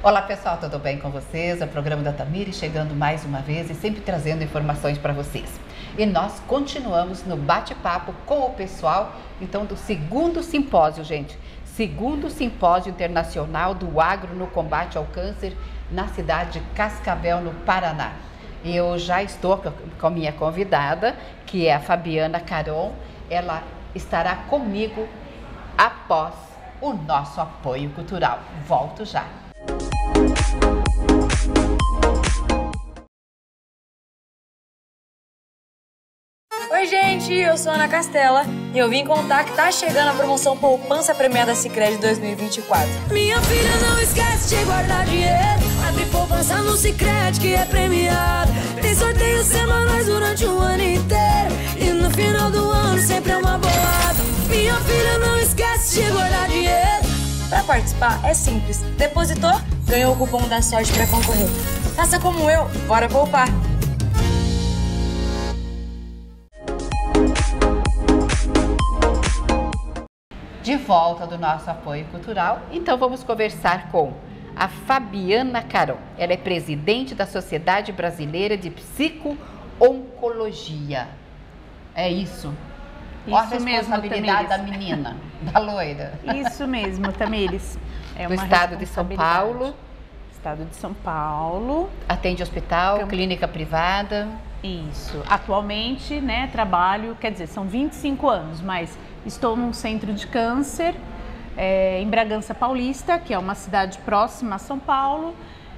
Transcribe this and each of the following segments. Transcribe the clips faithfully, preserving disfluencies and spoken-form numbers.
Olá pessoal, tudo bem com vocês? É o programa da Tamires chegando mais uma vez e sempre trazendo informações para vocês. E nós continuamos no bate-papo com o pessoal, então, do segundo simpósio, gente. Segundo Simpósio Internacional do Agro no Combate ao Câncer na cidade de Cascavel, no Paraná. E eu já estou com a minha convidada, que é a Fabiana Caron. Ela estará comigo após o nosso apoio cultural. Volto já. Oi gente, eu sou a Ana Castela e eu vim contar que tá chegando a promoção Poupança Premiada Sicredi dois mil e vinte e quatro. Minha filha, não esquece de guardar dinheiro. Abre poupança no Sicredi que é premiado. Tem sorteios semanais durante o ano inteiro e no final do ano sempre é uma bolada. Minha filha, não esquece de guardar dinheiro. Para participar é simples. Depositou, ganhou o cupom da sorte para concorrer. Faça como eu, bora poupar! De volta do nosso apoio cultural, então vamos conversar com a Fabiana Caron. Ela é presidente da Sociedade Brasileira de Psico-Oncologia. É isso? Isso Olha a responsabilidade mesmo, da menina, da loira. Isso mesmo, Tamires. É do uma estado de São Paulo. Estado de São Paulo. Atende hospital, Cam... clínica privada. Isso. Atualmente, né, trabalho, quer dizer, são vinte e cinco anos, mas estou num centro de câncer é, em Bragança Paulista, que é uma cidade próxima a São Paulo,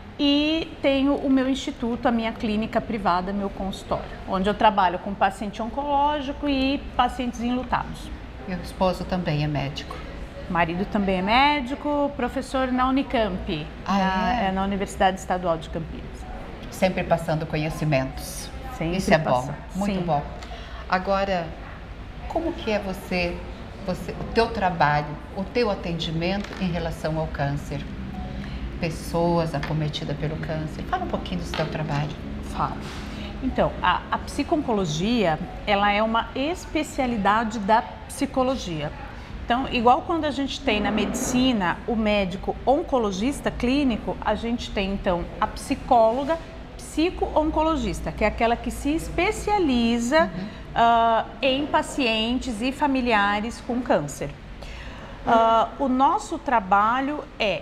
e tenho o meu instituto, a minha clínica privada, meu consultório, onde eu trabalho com paciente oncológico e pacientes enlutados. Meu esposo também é médico. O marido também é médico, professor na Unicamp, ah, na, é? É, na Universidade Estadual de Campinas. Sempre passando conhecimentos. Sempre Isso é passando. bom, muito Sim. bom. Agora, como que é você, você, o teu trabalho, o teu atendimento em relação ao câncer? Pessoas acometidas pelo câncer. Fala um pouquinho do seu trabalho. Falo. Então, a, a psico-oncologia, ela é uma especialidade da psicologia. Então, igual quando a gente tem na medicina o médico oncologista clínico, a gente tem então a psicóloga psico-oncologista, que é aquela que se especializa uhum. uh, em pacientes e familiares com câncer. Uh, o nosso trabalho é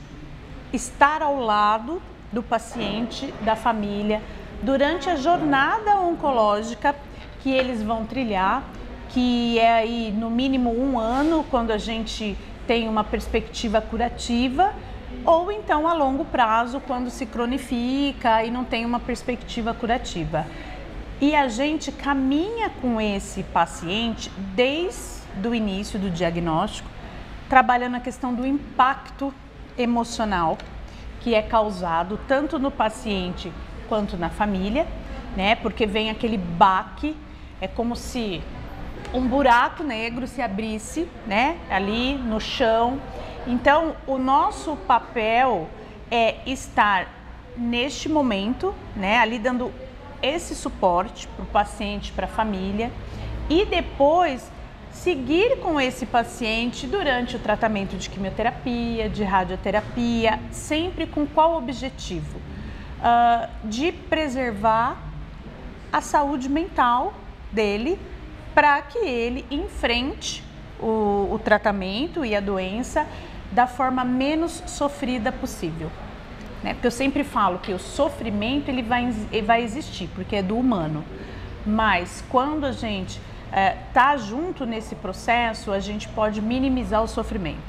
estar ao lado do paciente, da família, durante a jornada oncológica que eles vão trilhar, que é aí no mínimo um ano, quando a gente tem uma perspectiva curativa, ou então a longo prazo, quando se cronifica e não tem uma perspectiva curativa. E a gente caminha com esse paciente desde o início do diagnóstico, trabalhando a questão do impacto emocional que é causado tanto no paciente quanto na família, né? Porque vem aquele baque, é como se um buraco negro se abrisse, né? Ali no chão. Então, o nosso papel é estar neste momento, né, ali dando esse suporte para o paciente, para a família, e depois seguir com esse paciente durante o tratamento de quimioterapia, de radioterapia, sempre com qual objetivo? Uh, de preservar a saúde mental dele para que ele enfrente o, o tratamento e a doença da forma menos sofrida possível, né? Porque eu sempre falo que o sofrimento ele vai, ele vai existir, porque é do humano, mas quando a gente está é, junto nesse processo, a gente pode minimizar o sofrimento.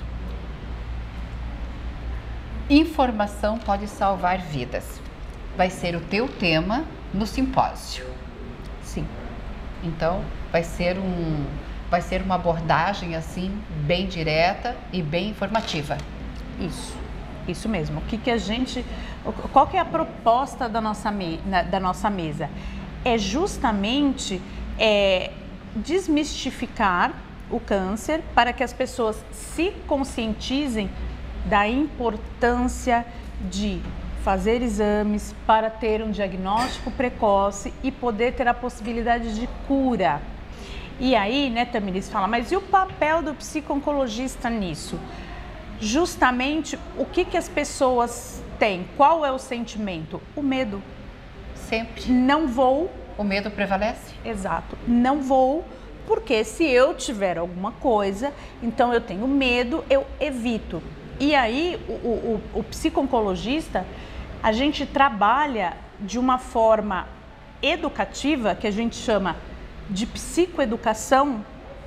Informação pode salvar vidas. Vai ser o teu tema no simpósio. Sim. Então, vai ser um... vai ser uma abordagem assim bem direta e bem informativa. Isso, isso mesmo. O que que a gente, qual que é a proposta da nossa, me, da nossa mesa? É justamente é, desmistificar o câncer para que as pessoas se conscientizem da importância de fazer exames para ter um diagnóstico precoce e poder ter a possibilidade de cura. E aí, né, Tamires fala, mas e o papel do psico-oncologista nisso? Justamente o que, que as pessoas tem, qual é o sentimento? O medo. Sempre. Não vou. O medo prevalece? Exato. Não vou, porque se eu tiver alguma coisa, então eu tenho medo, eu evito. E aí, o, o, o psico-oncologista, a gente trabalha de uma forma educativa, que a gente chama de psicoeducação,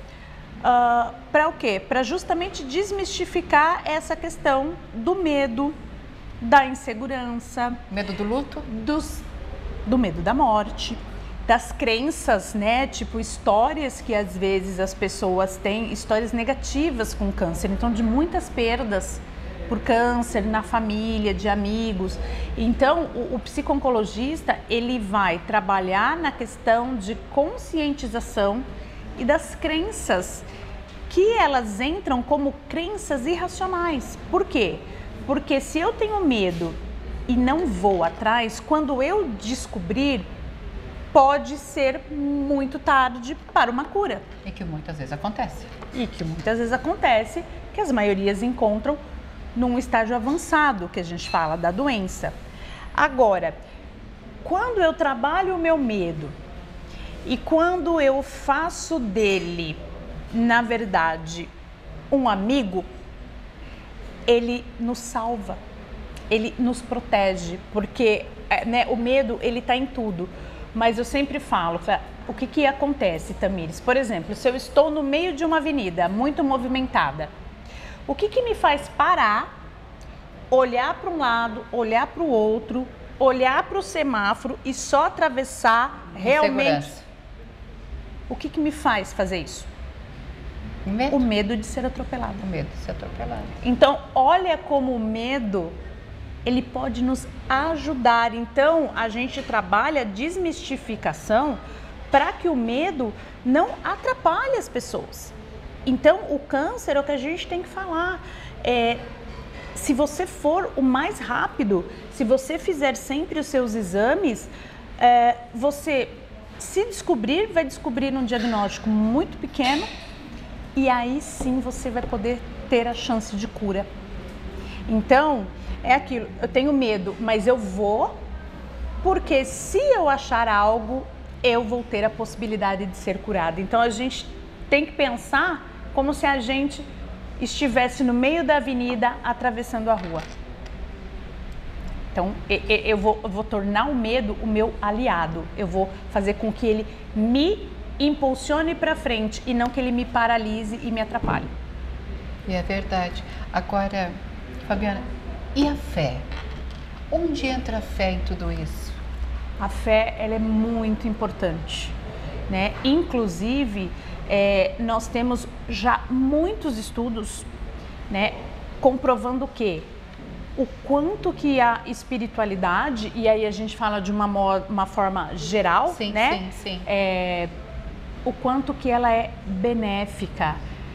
uh, para o quê? Para justamente desmistificar essa questão do medo, da insegurança. Medo do luto? Dos, do medo da morte, das crenças, né? Tipo, histórias que às vezes as pessoas têm, histórias negativas com câncer, então de muitas perdas por câncer na família, de amigos. Então, o, o psico-oncologista, ele vai trabalhar na questão de conscientização e das crenças, que elas entram como crenças irracionais. Por quê? Porque se eu tenho medo e não vou atrás, quando eu descobrir, pode ser muito tarde para uma cura. E que muitas vezes acontece. E que muitas vezes acontece, que as maiorias encontram num estágio avançado, que a gente fala da doença. Agora, quando eu trabalho o meu medo e quando eu faço dele, na verdade, um amigo, ele nos salva, ele nos protege, porque né, o medo, ele está em tudo. Mas eu sempre falo, o que que acontece, Tamires? Por exemplo, se eu estou no meio de uma avenida muito movimentada, o que que me faz parar, olhar para um lado, olhar para o outro, olhar para o semáforo e só atravessar realmente? O que que me faz fazer isso? O medo. O medo de ser atropelado. O medo de ser atropelado. Então, olha como o medo, ele pode nos ajudar. Então, a gente trabalha a desmistificação para que o medo não atrapalhe as pessoas. Então, o câncer é o que a gente tem que falar. É, se você for o mais rápido, se você fizer sempre os seus exames, é, você, se descobrir, vai descobrir um diagnóstico muito pequeno e aí sim você vai poder ter a chance de cura. Então, é aquilo, eu tenho medo, mas eu vou, porque se eu achar algo, eu vou ter a possibilidade de ser curada. Então, a gente tem que pensar como se a gente estivesse no meio da avenida atravessando a rua. Então, eu vou, eu vou tornar o medo o meu aliado. Eu vou fazer com que ele me impulsione para frente e não que ele me paralise e me atrapalhe. E é verdade. Agora, Fabiana, e a fé? Onde entra a fé em tudo isso? A fé, ela é muito importante, né? Inclusive, é, nós temos já muitos estudos, né, comprovando que o quanto que a espiritualidade, e aí a gente fala de uma, uma forma geral, sim, né? Sim, sim. É, o quanto que ela é benéfica,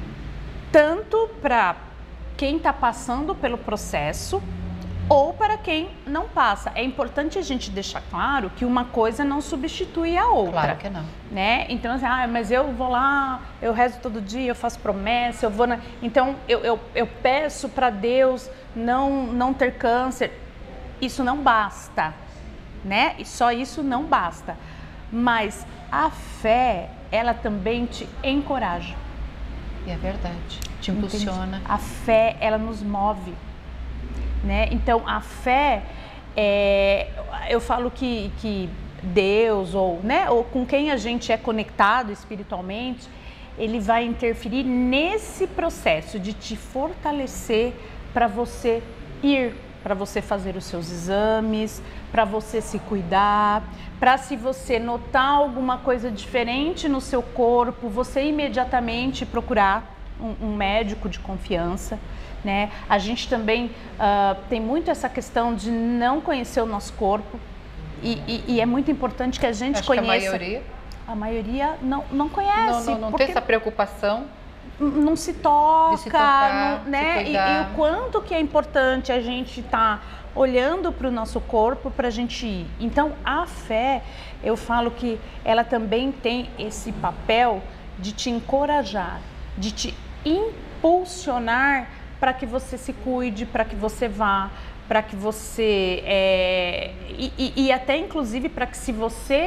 tanto para quem está passando pelo processo ou para quem não passa. É importante a gente deixar claro que uma coisa não substitui a outra. Claro que não. Né? Então, assim, ah, mas eu vou lá, eu rezo todo dia, eu faço promessa, eu vou na... Então, eu, eu, eu peço para Deus não, não ter câncer. Isso não basta, né? E só isso não basta. Mas a fé, ela também te encoraja. E é verdade. Te impulsiona. Entende? A fé, ela nos move. Né? Então, a fé, é, eu falo que, que Deus ou, né, ou com quem a gente é conectado espiritualmente, ele vai interferir nesse processo de te fortalecer para você ir, para você fazer os seus exames, para você se cuidar, para se você notar alguma coisa diferente no seu corpo, você imediatamente procurar um, um médico de confiança. Né? A gente também uh, tem muito essa questão de não conhecer o nosso corpo e, e, e é muito importante que a gente Acho conheça. Que a maioria, a maioria não, não conhece. Não, não, não tem essa preocupação. Não se toca, de se tocar, não, né? se e, e o quanto que é importante a gente estar tá olhando para o nosso corpo para a gente ir. Então, a fé, eu falo que ela também tem esse papel de te encorajar, de te impulsionar para que você se cuide, para que você vá, para que você, é, e, e, e até inclusive para que se você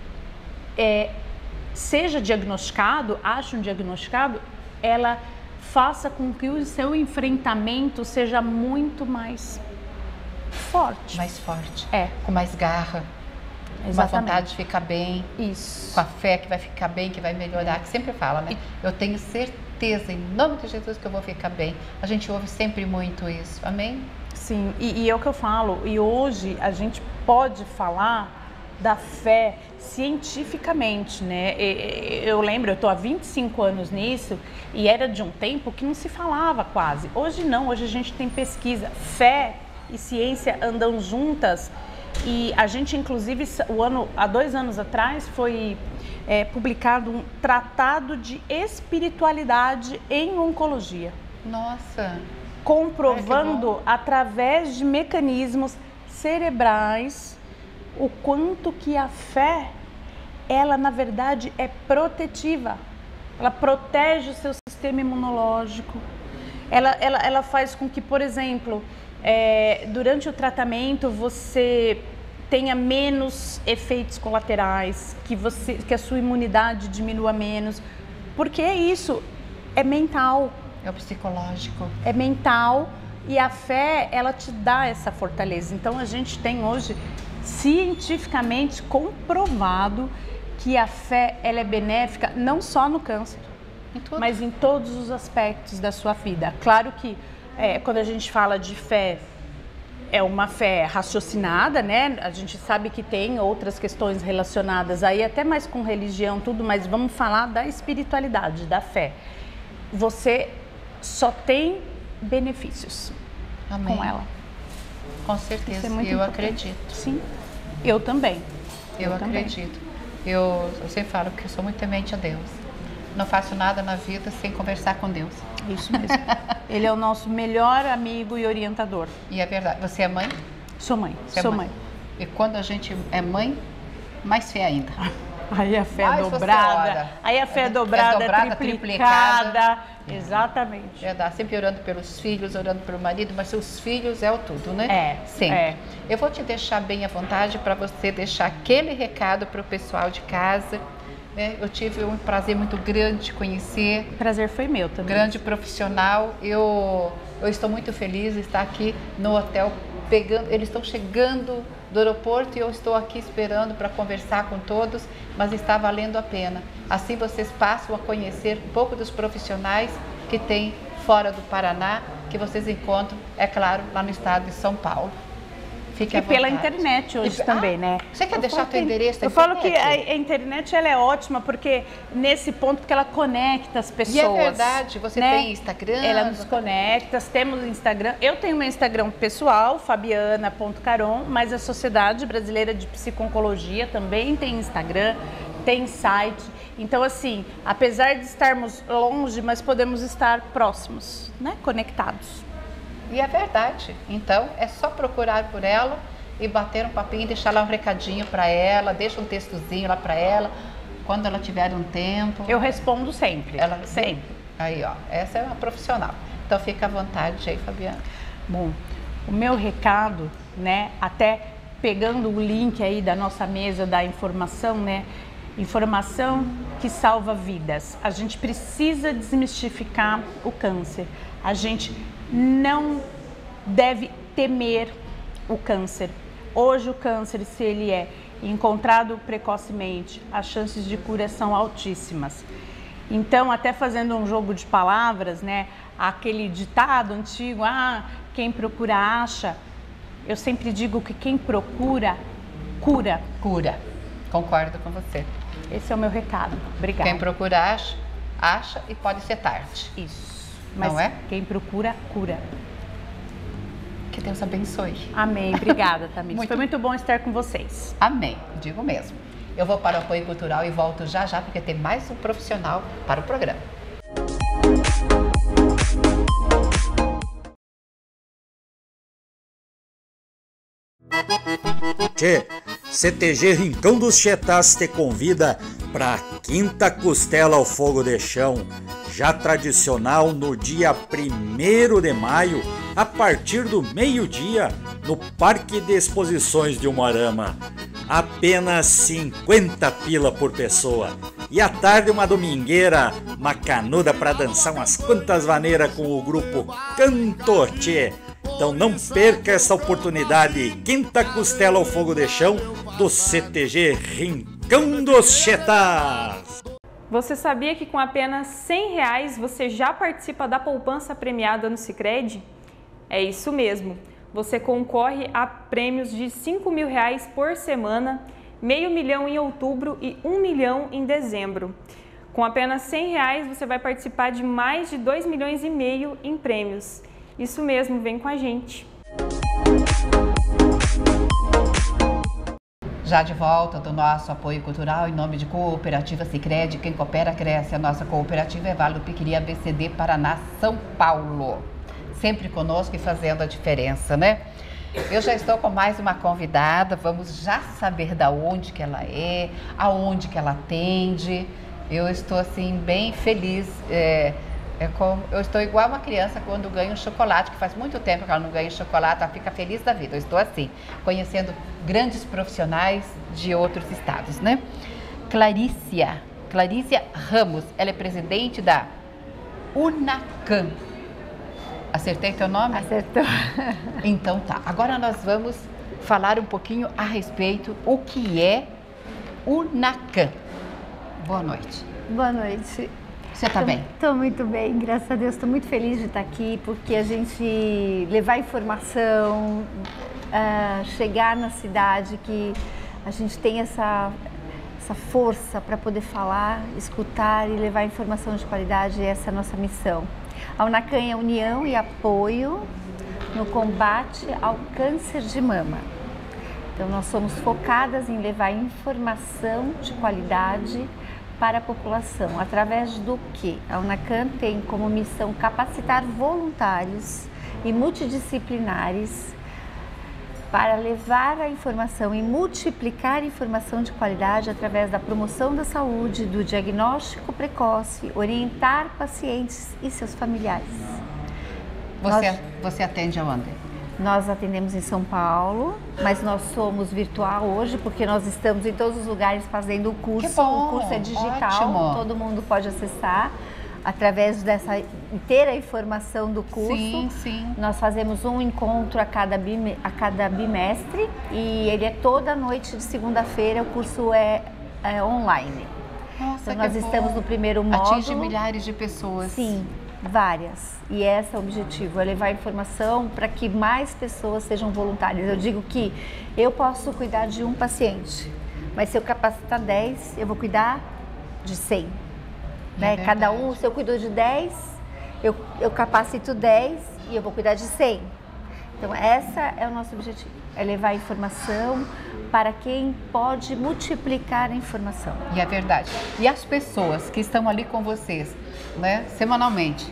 é, seja diagnosticado, ache um diagnosticado, ela faça com que o seu enfrentamento seja muito mais forte. Mais forte. É. Com mais garra. Exatamente. Com a vontade de ficar bem. Isso. Com a fé que vai ficar bem, que vai melhorar, que sempre fala, né? Eu tenho certeza, em nome de Jesus, que eu vou ficar bem. A gente ouve sempre muito isso. Amém? Sim, e, e é o que eu falo. E hoje a gente pode falar da fé cientificamente, né? Eu lembro, eu estou há vinte e cinco anos nisso e era de um tempo que não se falava quase. Hoje não, hoje a gente tem pesquisa. Fé e ciência andam juntas e a gente, inclusive, o ano, há dois anos atrás foi é, publicado um tratado de espiritualidade em oncologia. Nossa! Comprovando Ai, através de mecanismos cerebrais o quanto que a fé, ela na verdade é protetiva. Ela protege o seu sistema imunológico. Ela, ela, ela faz com que, por exemplo, é, durante o tratamento você tenha menos efeitos colaterais, que, você, que a sua imunidade diminua menos. Porque isso é mental. É o psicológico. É mental e a fé, ela te dá essa fortaleza. Então a gente tem hoje cientificamente comprovado que a fé, ela é benéfica não só no câncer, em mas em todos os aspectos da sua vida. Claro que é, quando a gente fala de fé, é uma fé raciocinada, né? A gente sabe que tem outras questões relacionadas aí, até mais com religião, tudo, mas vamos falar da espiritualidade, da fé. Você só tem benefícios Amém. Com ela. Com certeza, é muito eu importante. acredito. Sim, eu também. Eu, eu acredito. Também. Eu, eu sempre falo que eu sou muito temente a Deus. Não faço nada na vida sem conversar com Deus. Isso mesmo. Ele é o nosso melhor amigo e orientador. E é verdade. Você é mãe? Sou mãe. Você sou é mãe. mãe. E quando a gente é mãe, mais fé ainda. Aí a fé é dobrada. Aí a fé é dobrada, é dobrada triplicada. triplicada. Exatamente. É dar sempre orando pelos filhos, orando pelo marido, mas os filhos é o tudo, né? É. Sempre. É. Eu vou te deixar bem à vontade para você deixar aquele recado para o pessoal de casa. Né? Eu tive um prazer muito grande de conhecer. O prazer foi meu também. Grande profissional. Eu, eu estou muito feliz de estar aqui no hotel pegando. Eles estão chegando do aeroporto e eu estou aqui esperando para conversar com todos, mas está valendo a pena. Assim vocês passam a conhecer um pouco dos profissionais que tem fora do Paraná, que vocês encontram, é claro, lá no estado de São Paulo. Fique e pela internet hoje e, também, ah, né? Você quer eu deixar o seu endereço? Eu falo que a, a internet ela é ótima porque nesse ponto porque ela conecta as pessoas. E é verdade, você né? tem Instagram? Ela nos conecta, temos Instagram. Eu tenho meu Instagram pessoal, fabiana ponto caron, mas a Sociedade Brasileira de Psico-Oncologia também tem Instagram, tem site. Então, assim, apesar de estarmos longe, mas podemos estar próximos, né? Conectados. E é verdade. Então, é só procurar por ela e bater um papinho, deixar lá um recadinho para ela, deixa um textozinho lá para ela, quando ela tiver um tempo. Eu respondo sempre. Ela sempre. Aí, ó, essa é uma profissional. Então, fica à vontade aí, Fabiana. Bom, o meu recado, né, até pegando o link aí da nossa mesa da informação, né, informação que salva vidas. A gente precisa desmistificar o câncer. A gente não deve temer o câncer. Hoje o câncer, se ele é encontrado precocemente, as chances de cura são altíssimas. Então, até fazendo um jogo de palavras, né, aquele ditado antigo, ah, quem procura acha, eu sempre digo que quem procura, cura. Cura, concordo com você. Esse é o meu recado. Obrigada. Quem procura acha, acha e pode ser tarde. Isso. Mas não é? Quem procura, cura. Que Deus abençoe. Amém. Obrigada, Tamires. Muito... Foi muito bom estar com vocês. Amém. Digo mesmo. Eu vou para o apoio cultural e volto já já, porque tem mais um profissional para o programa. Tchê, C T G Rincão dos Chetás te convida para a quinta costela ao fogo de chão, já tradicional no dia primeiro de maio, a partir do meio-dia, no Parque de Exposições de Umuarama. Apenas cinquenta pila por pessoa. E à tarde uma domingueira macanuda para dançar umas quantas maneiras com o grupo Cantoche. Então não perca essa oportunidade. Quinta costela ao fogo de chão do C T G Rincão dos Chetas. Você sabia que com apenas cem reais você já participa da poupança premiada no Sicredi? É isso mesmo. Você concorre a prêmios de cinco mil reais por semana, meio milhão em outubro e um milhão em dezembro. Com apenas cem reais você vai participar de mais de dois milhões e meio em prêmios. Isso mesmo, vem com a gente. Já de volta do nosso apoio cultural em nome de Cooperativa Sicredi, quem coopera cresce. A nossa cooperativa é Vale do Piquiri, A B C D, Paraná, São Paulo. Sempre conosco e fazendo a diferença, né? Eu já estou com mais uma convidada, vamos já saber da onde que ela é, aonde que ela atende. Eu estou assim bem feliz, é, é como, eu estou igual uma criança quando ganha um chocolate, que faz muito tempo que ela não ganha chocolate, ela fica feliz da vida. Eu estou assim, conhecendo grandes profissionais de outros estados, né? Clarícia, Clarícia Ramos, ela é presidente da Unacan. Acertei teu nome? Acertou. Então tá, agora nós vamos falar um pouquinho a respeito o que é Unacan. Boa noite. Boa noite. Você está bem? Estou muito bem, graças a Deus. Estou muito feliz de estar aqui, porque a gente levar informação, uh, chegar na cidade, que a gente tem essa, essa força para poder falar, escutar e levar informação de qualidade, essa é a nossa missão. A Unacan é união e apoio no combate ao câncer de mama. Então, nós somos focadas em levar informação de qualidade para a população. Através do que? A Unacan tem como missão capacitar voluntários e multidisciplinares para levar a informação e multiplicar a informação de qualidade através da promoção da saúde, do diagnóstico precoce, orientar pacientes e seus familiares. Você, nós, você atende aonde? Nós atendemos em São Paulo, mas nós somos virtual hoje, porque nós estamos em todos os lugares fazendo o curso. Que bom, o curso é digital, ótimo. Todo mundo pode acessar. Através dessa inteira informação do curso, sim, sim. Nós fazemos um encontro a cada, bime, a cada bimestre e ele é toda noite de segunda-feira, o curso é, é online. Nossa, então nós que estamos bom. no primeiro módulo. Atinge milhares de pessoas. Sim, várias. E esse é o objetivo, é levar informação para que mais pessoas sejam voluntárias. Eu digo que eu posso cuidar de um paciente, mas se eu capacitar dez, eu vou cuidar de cem. Né? É Cada um, se eu cuido de dez, eu, eu capacito dez e eu vou cuidar de cem. Então, essa é o nosso objetivo, é levar a informação para quem pode multiplicar a informação. E é verdade. E as pessoas que estão ali com vocês, né, semanalmente,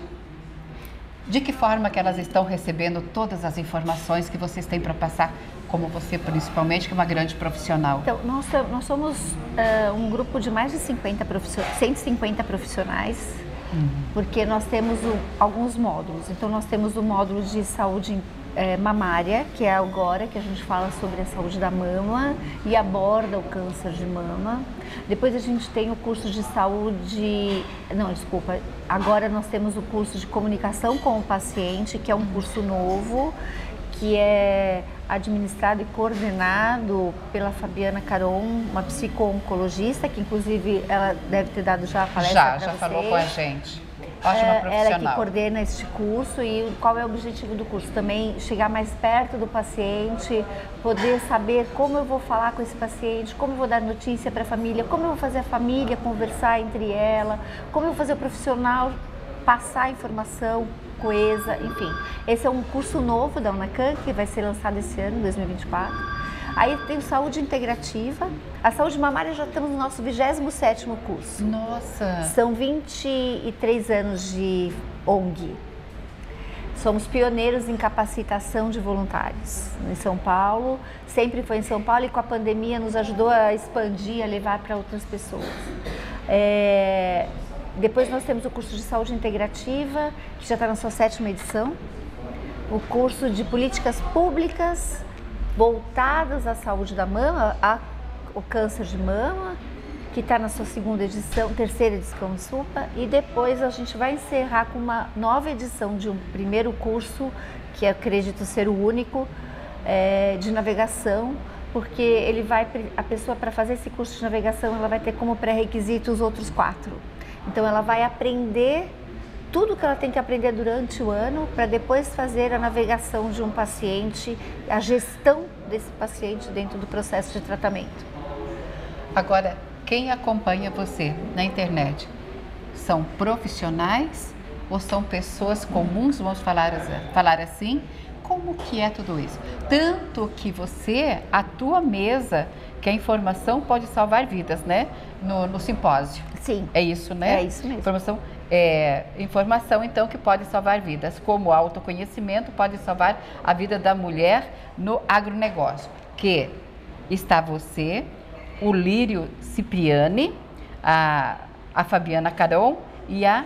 de que forma que elas estão recebendo todas as informações que vocês têm para passar, como você principalmente, que é uma grande profissional? Então, nós, nós somos uh, um grupo de mais de cinquenta profissionais, cento e cinquenta profissionais, uhum. Porque nós temos o, alguns módulos. Então, nós temos o módulo de saúde é, mamária, que é agora que a gente fala sobre a saúde da mama e aborda o câncer de mama. Depois a gente tem o curso de saúde, não, desculpa, agora nós temos o curso de comunicação com o paciente, que é um curso novo, que é administrado e coordenado pela Fabiana Caron, uma psico-oncologista, que inclusive ela deve ter dado já a palestra Já, pra já vocês. falou com a gente. Ótima É, profissional. ela que coordena este curso. E qual é o objetivo do curso? Também chegar mais perto do paciente, poder saber como eu vou falar com esse paciente, como eu vou dar notícia para a família, como eu vou fazer a família conversar entre ela, como eu vou fazer o profissional passar a informação coesa, enfim. Esse é um curso novo da Unacan, que vai ser lançado esse ano, dois mil e vinte e quatro. Aí tem saúde integrativa. A saúde mamária já estamos no nosso vigésimo sétimo curso. Nossa! São vinte e três anos de O N G. Somos pioneiros em capacitação de voluntários em São Paulo. Sempre foi em São Paulo e com a pandemia nos ajudou a expandir, a levar para outras pessoas. É... depois nós temos o curso de saúde integrativa, que já está na sua sétima edição. O curso de políticas públicas voltadas à saúde da mama, ao câncer de mama, que está na sua segunda edição, terceira edição, desculpa. E depois a gente vai encerrar com uma nova edição de um primeiro curso, que eu acredito ser o único, é, de navegação, porque ele vai, a pessoa, para fazer esse curso de navegação, ela vai ter como pré-requisito os outros quatro. Então ela vai aprender tudo que ela tem que aprender durante o ano para depois fazer a navegação de um paciente, a gestão desse paciente dentro do processo de tratamento. Agora, quem acompanha você na internet são profissionais ou são pessoas comuns, vamos falar, falar assim? Como que é tudo isso? Tanto que você, a tua mesa, que a informação pode salvar vidas, né? No, no simpósio. Sim. É isso, né? É isso mesmo. Informação, é, informação, então, que pode salvar vidas, como o autoconhecimento pode salvar a vida da mulher no agronegócio. Que está você, o Lírio Cipriani, a, a Fabiana Caron e a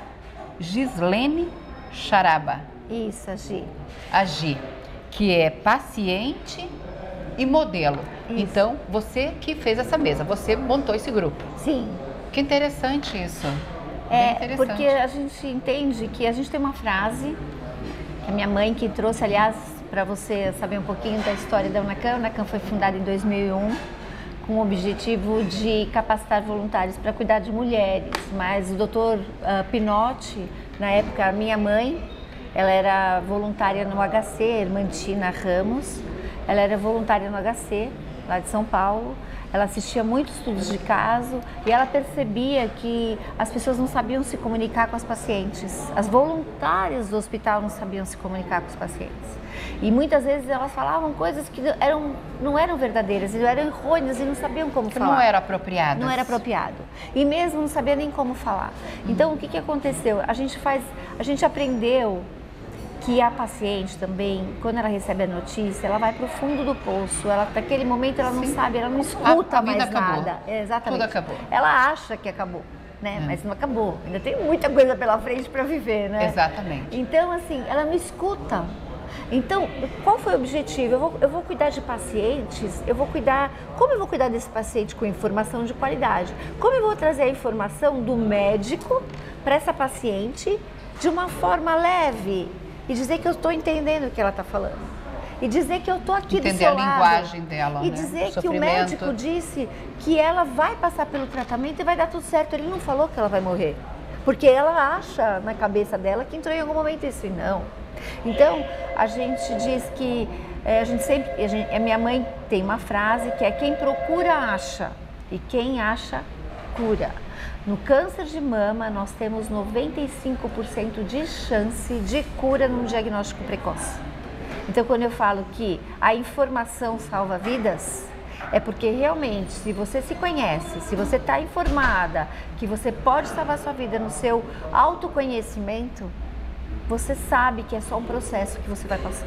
Gislene Charaba. Isso, a Gi. A Gi, que é paciente e modelo. Isso. Então, você que fez essa mesa, você montou esse grupo. Sim. Que interessante isso. Bem É, interessante. porque a gente entende que a gente tem uma frase, que a minha mãe que trouxe, aliás, para você saber um pouquinho da história da UNACAM. A UNACAM foi fundada em dois mil e um com o objetivo de capacitar voluntários para cuidar de mulheres, mas o doutor uh, Pinotti, na época, a minha mãe, ela era voluntária no H C, Hermantina Ramos, ela era voluntária no H C, lá de São Paulo. Ela assistia muitos estudos de caso e ela percebia que as pessoas não sabiam se comunicar com as pacientes. As voluntárias do hospital não sabiam se comunicar com os pacientes. E muitas vezes elas falavam coisas que eram, não eram verdadeiras, eram errôneas e não sabiam como que falar. Não era apropriado. Não era apropriado. E mesmo não sabia nem como falar. Então, hum. o que, que aconteceu? A gente faz, a gente aprendeu que a paciente também, quando ela recebe a notícia, ela vai para o fundo do poço. Ela, naquele momento, ela não Sim. sabe, ela não escuta a, a vida mais acabou. nada. É, exatamente. Tudo acabou. Ela acha que acabou, né? É. Mas não acabou. Ainda tem muita coisa pela frente para viver, né? Exatamente. Então, assim, ela não escuta. Então, qual foi o objetivo? Eu vou, eu vou cuidar de pacientes, eu vou cuidar... Como eu vou cuidar desse paciente com informação de qualidade? Como eu vou trazer a informação do médico para essa paciente de uma forma leve? E dizer que eu estou entendendo o que ela está falando. E dizer que eu estou aqui Entender do seu lado. a linguagem dela, E né? dizer o que o médico disse que ela vai passar pelo tratamento e vai dar tudo certo. Ele não falou que ela vai morrer. Porque ela acha na cabeça dela que entrou em algum momento isso. E não. Então, a gente diz que... É, a gente sempre... A, gente, a minha mãe tem uma frase que é: quem procura, acha. E quem acha, cura. No câncer de mama, nós temos noventa e cinco por cento de chance de cura num diagnóstico precoce. Então, quando eu falo que a informação salva vidas, é porque realmente, se você se conhece, se você está informada que você pode salvar sua vida no seu autoconhecimento, você sabe que é só um processo que você vai passar.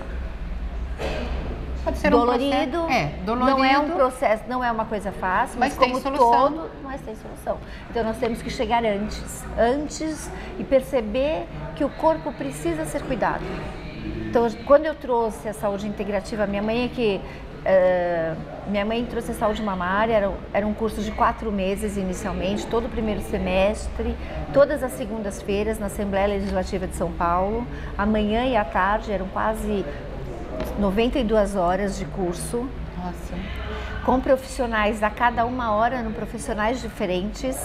Pode ser dolorido, um processo, é, dolorido, não é um processo, não é uma coisa fácil, mas, mas como tem solução. todo, mas tem solução. Então nós temos que chegar antes, antes e perceber que o corpo precisa ser cuidado. Então, quando eu trouxe a saúde integrativa, minha mãe é que uh, minha mãe trouxe a saúde mamária, era, era um curso de quatro meses inicialmente, todo o primeiro semestre, todas as segundas-feiras na Assembleia Legislativa de São Paulo, a manhã e a tarde, eram quase noventa e duas horas de curso. Nossa. Com profissionais a cada uma hora, no profissionais diferentes.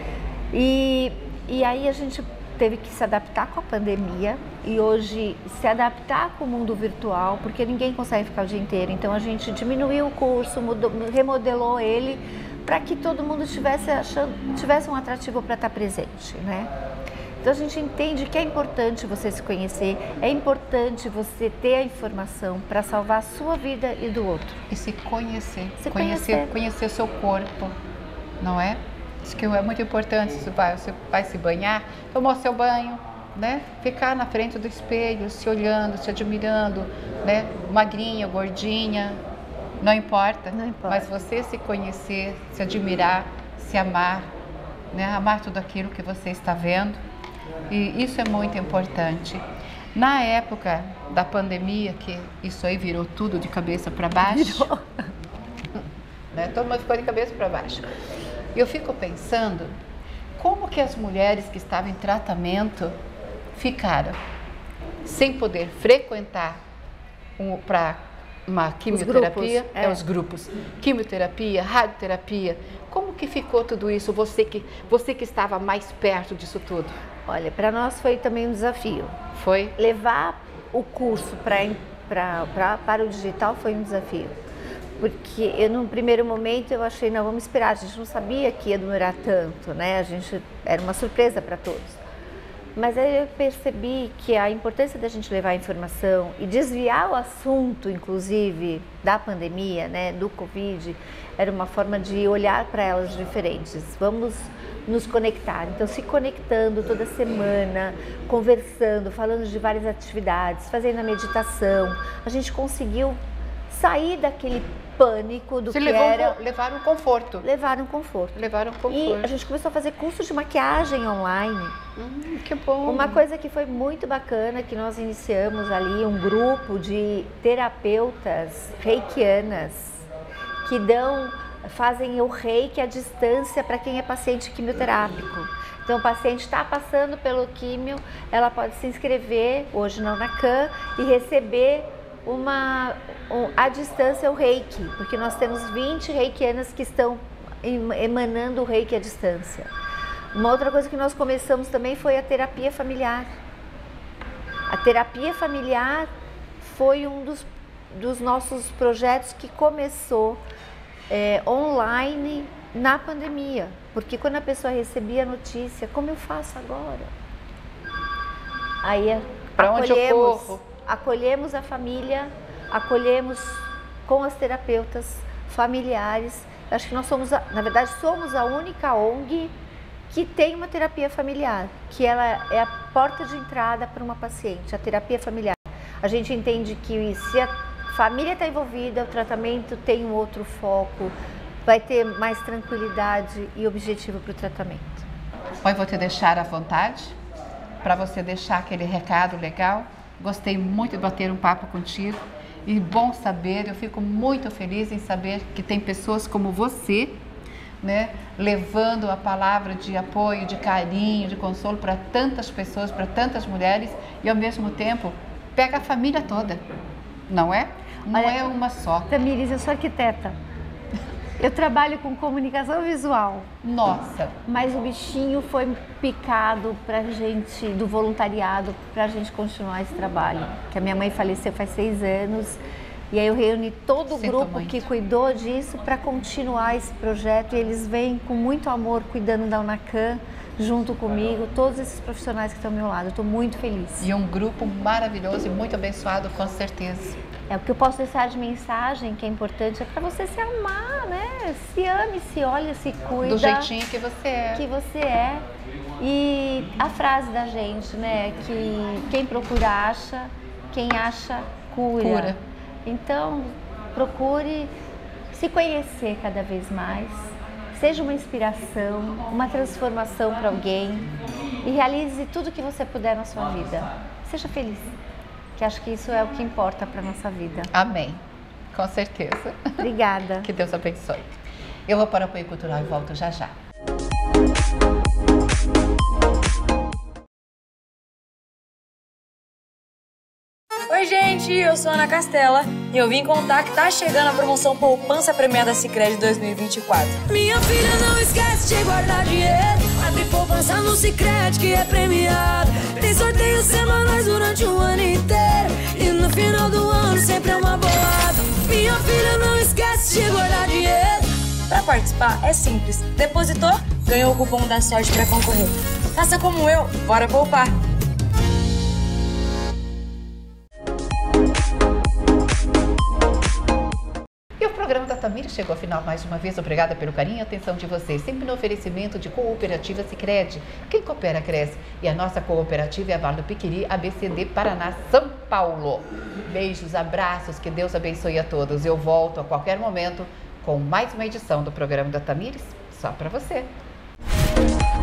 E, e aí a gente teve que se adaptar com a pandemia e hoje se adaptar com o mundo virtual, porque ninguém consegue ficar o dia inteiro. Então a gente diminuiu o curso, mudou, remodelou ele para que todo mundo tivesse, achando, tivesse um atrativo para estar presente, né? Então a gente entende que é importante você se conhecer, é importante você ter a informação para salvar a sua vida e do outro. E se conhecer, se conhecer, conhecer, conhecer seu corpo, não é? Isso que é muito importante. Você vai, você vai se banhar, tomou seu banho, né? Ficar na frente do espelho, se olhando, se admirando, né? Magrinha, gordinha, não importa. Não importa. Mas você se conhecer, se admirar, se amar, né? Amar tudo aquilo que você está vendo. E isso é muito importante. Na época da pandemia, que isso aí virou tudo de cabeça para baixo, né? Todo mundo ficou de cabeça para baixo. Eu fico pensando como que as mulheres que estavam em tratamento ficaram sem poder frequentar um, para uma quimioterapia, grupos, é. é. os grupos, quimioterapia, radioterapia. Como que ficou tudo isso? Você que, você que estava mais perto disso tudo. Olha, para nós foi também um desafio. Foi? Levar o curso pra, pra, pra, para o digital foi um desafio. Porque eu, num primeiro momento, eu achei, não, vamos esperar, a gente não sabia que ia demorar tanto, né? A gente, era uma surpresa para todos. Mas aí eu percebi que a importância da gente levar a informação e desviar o assunto, inclusive, da pandemia, né, do Covid, era uma forma de olhar para elas diferentes. Vamos nos conectar. Então, se conectando toda semana, conversando, falando de várias atividades, fazendo a meditação, a gente conseguiu sair daquele pânico do Você que levou, era... levaram conforto. Levaram conforto. Levaram conforto. E a gente começou a fazer cursos de maquiagem online. Hum, que bom. Uma coisa que foi muito bacana, que nós iniciamos ali um grupo de terapeutas reikianas que dão, fazem o reiki à distância para quem é paciente quimioterápico. Então, o paciente está passando pelo químio, ela pode se inscrever, hoje não na C A M, e receber uma, um, à distância o reiki, porque nós temos vinte reikianas que estão emanando o reiki à distância. Uma outra coisa que nós começamos também foi a terapia familiar. A terapia familiar foi um dos, dos nossos projetos que começou é, online na pandemia. Porque quando a pessoa recebia a notícia, como eu faço agora? Aí para onde eu corro? Acolhemos a família, acolhemos com as terapeutas familiares. Acho que nós somos, a, na verdade, somos a única O N G que tem uma terapia familiar, que ela é a porta de entrada para uma paciente, a terapia familiar. A gente entende que se a família está envolvida, o tratamento tem um outro foco, vai ter mais tranquilidade e objetivo para o tratamento. Bom, eu vou te deixar à vontade para você deixar aquele recado legal. Gostei muito de bater um papo contigo e bom saber, eu fico muito feliz em saber que tem pessoas como você, né, levando a palavra de apoio, de carinho, de consolo para tantas pessoas, para tantas mulheres e ao mesmo tempo pega a família toda, não é? Não Olha, é uma só. Tamires, eu sou arquiteta. Eu trabalho com comunicação visual. Nossa! Mas o bichinho foi picado pra gente, do voluntariado, pra gente continuar esse trabalho. Que a minha mãe faleceu faz seis anos e aí eu reuni todo o Sinto grupo muito. que cuidou disso para continuar esse projeto e eles vêm com muito amor cuidando da UNACAM junto comigo, todos esses profissionais que estão ao meu lado. Eu estou muito feliz. E um grupo maravilhoso e muito abençoado, com certeza. É, o que eu posso deixar de mensagem, que é importante, é para você se amar, né? Se ame, se olha, se cuida. Do jeitinho que você é. Que você é. E a frase da gente, né? Que quem procura acha, quem acha cura. Cura. Então, procure se conhecer cada vez mais. Seja uma inspiração, uma transformação para alguém e realize tudo que você puder na sua vida. Seja feliz. Que acho que isso é o que importa para a nossa vida. Amém. Com certeza. Obrigada. Que Deus abençoe. Eu vou para o apoio cultural e volto já já. Oi gente, eu sou a Ana Castela e eu vim contar que tá chegando a promoção Poupança Premiada Sicredi dois mil e vinte e quatro. Minha filha, não esquece de guardar dinheiro. Abre poupança no Sicredi que é premiado. Tem sorteios semanais durante o ano inteiro e no final do ano sempre é uma bolada. Minha filha, não esquece de guardar dinheiro. Para participar é simples. Depositou, ganhou o cupom da sorte para concorrer. Faça como eu, bora poupar! O programa da Tamires chegou ao final mais uma vez. Obrigada pelo carinho e atenção de vocês. Sempre no oferecimento de Cooperativa Sicredi. Quem coopera, cresce. E a nossa cooperativa é a Vale do Piquiri, A B C D, Paraná, São Paulo. Beijos, abraços, que Deus abençoe a todos. Eu volto a qualquer momento com mais uma edição do programa da Tamires, só para você.